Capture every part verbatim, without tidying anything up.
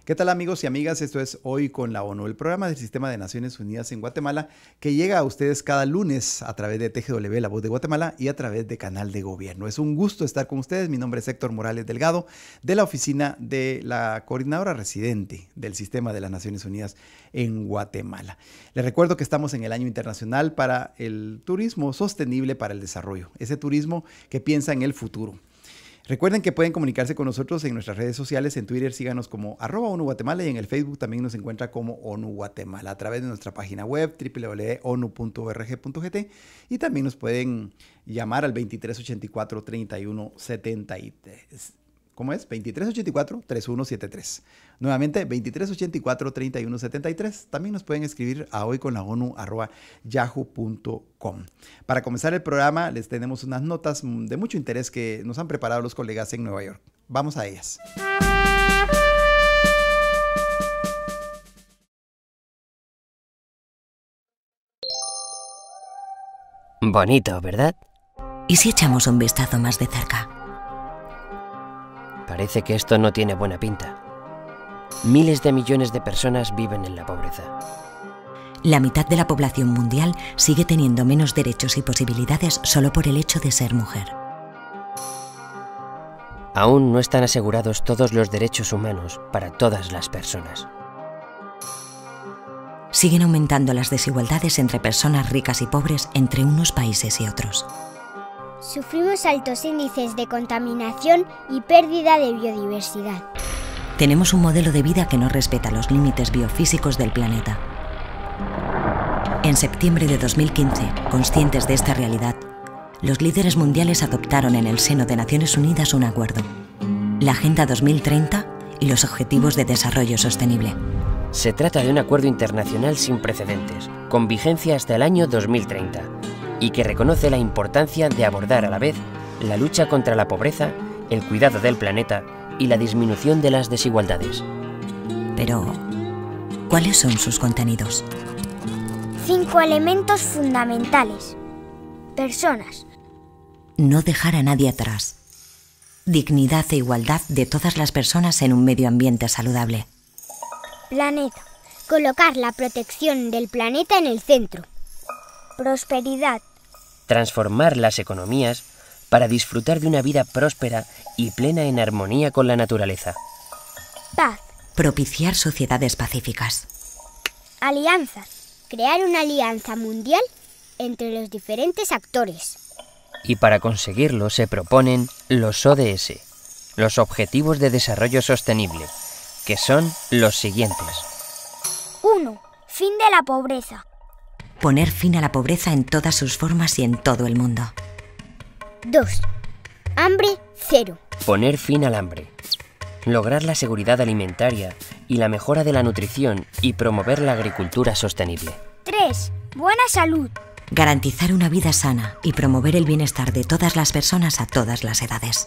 ¿Qué tal, amigos y amigas? Esto es Hoy con la ONU, el programa del Sistema de Naciones Unidas en Guatemala, que llega a ustedes cada lunes a través de T G W, La Voz de Guatemala, y a través de Canal de Gobierno. Es un gusto estar con ustedes. Mi nombre es Héctor Morales Delgado, de la oficina de la coordinadora residente del Sistema de las Naciones Unidas en Guatemala. Les recuerdo que estamos en el Año Internacional para el Turismo Sostenible para el Desarrollo, ese turismo que piensa en el futuro. Recuerden que pueden comunicarse con nosotros en nuestras redes sociales. En Twitter síganos como arroba ONU Guatemala y en el Facebook también nos encuentra como ONU Guatemala a través de nuestra página web doble u doble u doble u punto onu punto org punto g t, y también nos pueden llamar al veintitrés ochenta y cuatro, treinta y uno setenta y tres. ¿Cómo es? veintitrés ochenta y cuatro, treinta y uno setenta y tres. Nuevamente, veintitrés ochenta y cuatro, treinta y uno setenta y tres. También nos pueden escribir a hoyconlaonu arroba yahoo punto com. Para comenzar el programa, les tenemos unas notas de mucho interés que nos han preparado los colegas en Nueva York. Vamos a ellas. Bonito, ¿verdad? ¿Y si echamos un vistazo más de cerca? Parece que esto no tiene buena pinta. Miles de millones de personas viven en la pobreza. La mitad de la población mundial sigue teniendo menos derechos y posibilidades solo por el hecho de ser mujer. Aún no están asegurados todos los derechos humanos para todas las personas. Siguen aumentando las desigualdades entre personas ricas y pobres entre unos países y otros. Sufrimos altos índices de contaminación y pérdida de biodiversidad. Tenemos un modelo de vida que no respeta los límites biofísicos del planeta. En septiembre de dos mil quince, conscientes de esta realidad, los líderes mundiales adoptaron en el seno de Naciones Unidas un acuerdo, la Agenda dos mil treinta y los Objetivos de Desarrollo Sostenible. Se trata de un acuerdo internacional sin precedentes, con vigencia hasta el año dos mil treinta, y que reconoce la importancia de abordar a la vez la lucha contra la pobreza, el cuidado del planeta y la disminución de las desigualdades. Pero, ¿cuáles son sus contenidos? Cinco elementos fundamentales. Personas. No dejar a nadie atrás. Dignidad e igualdad de todas las personas en un medio ambiente saludable. Planeta. Colocar la protección del planeta en el centro. Prosperidad. Transformar las economías para disfrutar de una vida próspera y plena en armonía con la naturaleza. Paz. Propiciar sociedades pacíficas. Alianzas. Crear una alianza mundial entre los diferentes actores. Y para conseguirlo se proponen los O D S, los Objetivos de Desarrollo Sostenible, que son los siguientes. uno. Fin de la pobreza. Poner fin a la pobreza en todas sus formas y en todo el mundo. dos. Hambre cero. Poner fin al hambre. Lograr la seguridad alimentaria y la mejora de la nutrición y promover la agricultura sostenible. tres. Buena salud. Garantizar una vida sana y promover el bienestar de todas las personas a todas las edades.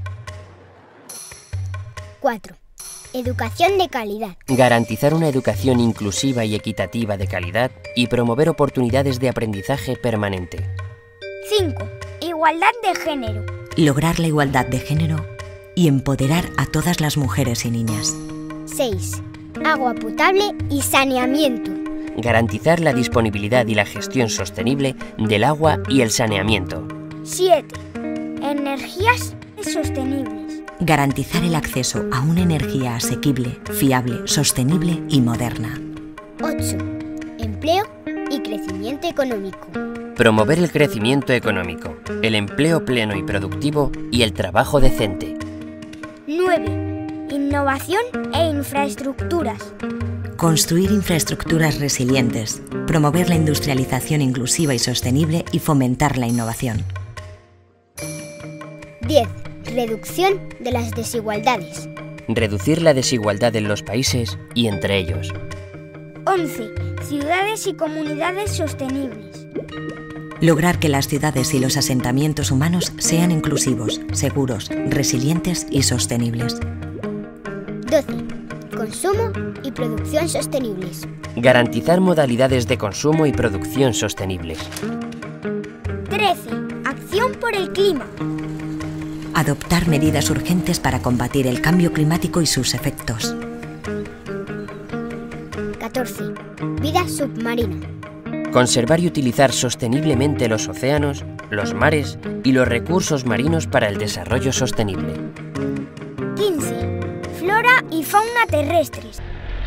cuatro. Educación de calidad. Garantizar una educación inclusiva y equitativa de calidad y promover oportunidades de aprendizaje permanente. cinco. Igualdad de género. Lograr la igualdad de género y empoderar a todas las mujeres y niñas. seis. Agua potable y saneamiento. Garantizar la disponibilidad y la gestión sostenible del agua y el saneamiento. siete. Energías sostenibles. Garantizar el acceso a una energía asequible, fiable, sostenible y moderna. ocho. Empleo y crecimiento económico. Promover el crecimiento económico, el empleo pleno y productivo y el trabajo decente. nueve. Innovación e infraestructuras. Construir infraestructuras resilientes, promover la industrialización inclusiva y sostenible y fomentar la innovación. diez. Reducción de las desigualdades. Reducir la desigualdad en los países y entre ellos. once. Ciudades y comunidades sostenibles. Lograr que las ciudades y los asentamientos humanos sean inclusivos, seguros, resilientes y sostenibles. doce. Consumo y producción sostenibles. Garantizar modalidades de consumo y producción sostenibles. trece. Acción por el clima. Adoptar medidas urgentes para combatir el cambio climático y sus efectos. catorce. Vida submarina. Conservar y utilizar sosteniblemente los océanos, los mares y los recursos marinos para el desarrollo sostenible. quince. Flora y fauna terrestres.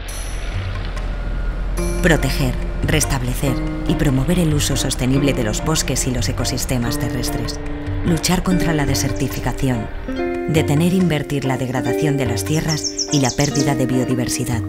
Proteger, restablecer y promover el uso sostenible de los bosques y los ecosistemas terrestres. Luchar contra la desertificación. Detener e invertir la degradación de las tierras y la pérdida de biodiversidad.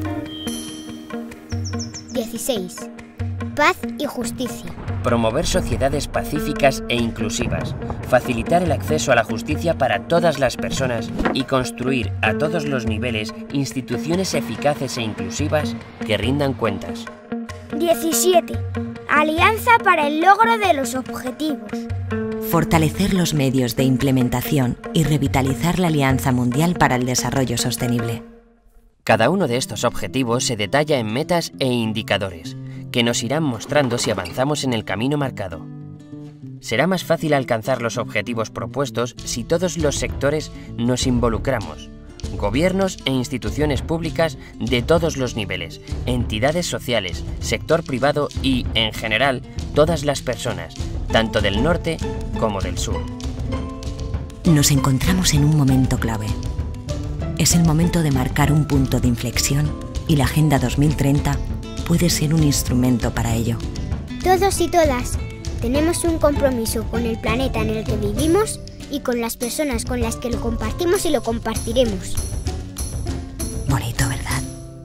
dieciséis. Paz y justicia. Promover sociedades pacíficas e inclusivas, facilitar el acceso a la justicia para todas las personas y construir a todos los niveles instituciones eficaces e inclusivas que rindan cuentas. diecisiete. Alianza para el logro de los objetivos. Fortalecer los medios de implementación y revitalizar la Alianza Mundial para el Desarrollo Sostenible. Cada uno de estos objetivos se detalla en metas e indicadores, que nos irán mostrando si avanzamos en el camino marcado. Será más fácil alcanzar los objetivos propuestos si todos los sectores nos involucramos, gobiernos e instituciones públicas de todos los niveles, entidades sociales, sector privado y, en general, todas las personas, tanto del norte como del sur. Nos encontramos en un momento clave. Es el momento de marcar un punto de inflexión y la Agenda dos mil treinta puede ser un instrumento para ello. Todos y todas tenemos un compromiso con el planeta en el que vivimos y con las personas con las que lo compartimos y lo compartiremos. Bonito, ¿verdad?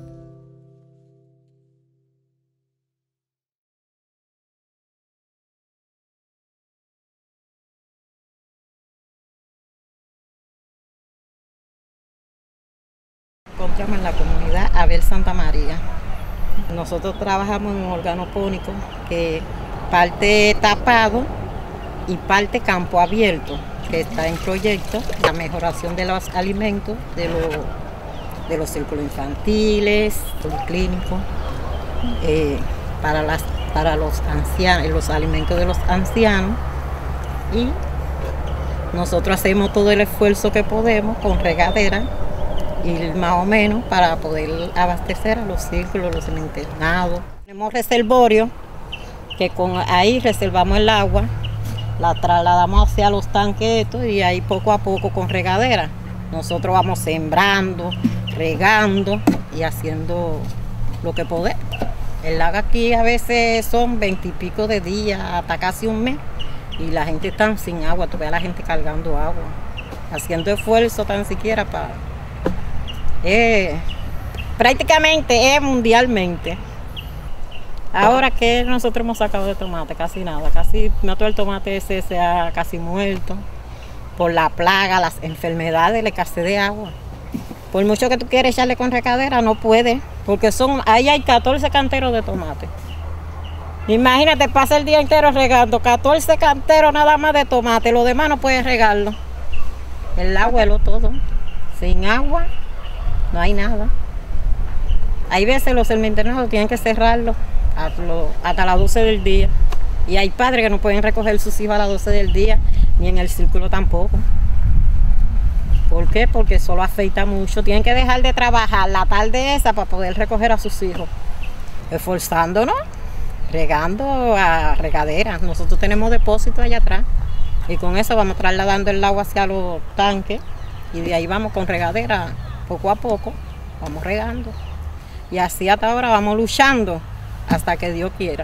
Encontramos en la comunidad Abel Santa María. Nosotros trabajamos en un organopónico que parte tapado y parte campo abierto, que está en proyecto, la mejoración de los alimentos, de, lo, de los círculos infantiles, clínicos, eh, para, las, para los ancianos, los alimentos de los ancianos. Y nosotros hacemos todo el esfuerzo que podemos con regadera, y más o menos para poder abastecer a los círculos, los internados. Tenemos reservorio, que con ahí reservamos el agua, la trasladamos hacia los tanques y ahí poco a poco con regadera. Nosotros vamos sembrando, regando y haciendo lo que podemos. El lago aquí a veces son veintipico de días, hasta casi un mes, y la gente está sin agua, tú ves a la gente cargando agua, haciendo esfuerzo tan siquiera para... Eh, prácticamente es mundialmente. Ahora que nosotros hemos sacado de tomate, casi nada, casi no todo el tomate ese se ha casi muerto por la plaga, las enfermedades, la escasez de agua. Por mucho que tú quieras echarle con recadera, no puede, porque son, ahí hay catorce canteros de tomate. Imagínate, pasa el día entero regando, catorce canteros nada más de tomate, lo demás no puedes regarlo. El agua es lo todo, sin agua no hay nada. Hay veces los internados tienen que cerrarlo hasta las doce del día. Y hay padres que no pueden recoger sus hijos a las doce del día, ni en el círculo tampoco. ¿Por qué? Porque solo afecta mucho. Tienen que dejar de trabajar la tarde esa para poder recoger a sus hijos. Esforzándonos, regando a regadera. Nosotros tenemos depósito allá atrás. Y con eso vamos trasladando el agua hacia los tanques. Y de ahí vamos con regadera. Poco a poco vamos regando y así hasta ahora vamos luchando hasta que Dios quiera.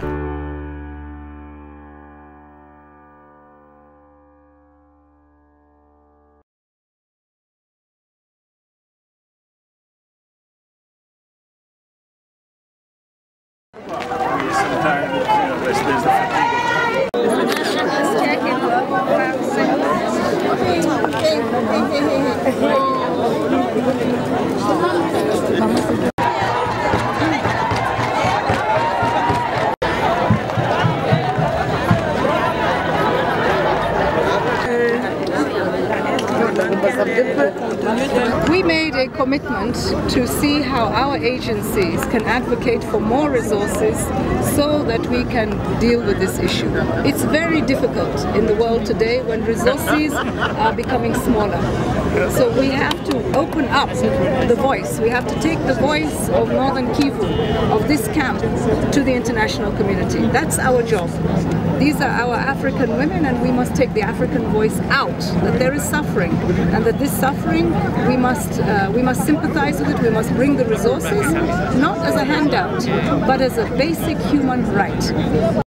We made a commitment to see how our agencies can advocate for more resources so that we can deal with this issue. It's very difficult in the world today when resources are becoming smaller. So we have to open up the voice. We have to take the voice of Northern Kivu, of this camp, to the international community. That's our job. These are our African women, and we must take the African voice out, that there is suffering, and that this suffering, we must, uh, we must sympathize with it, we must bring the resources, not as a handout, but as a basic human right.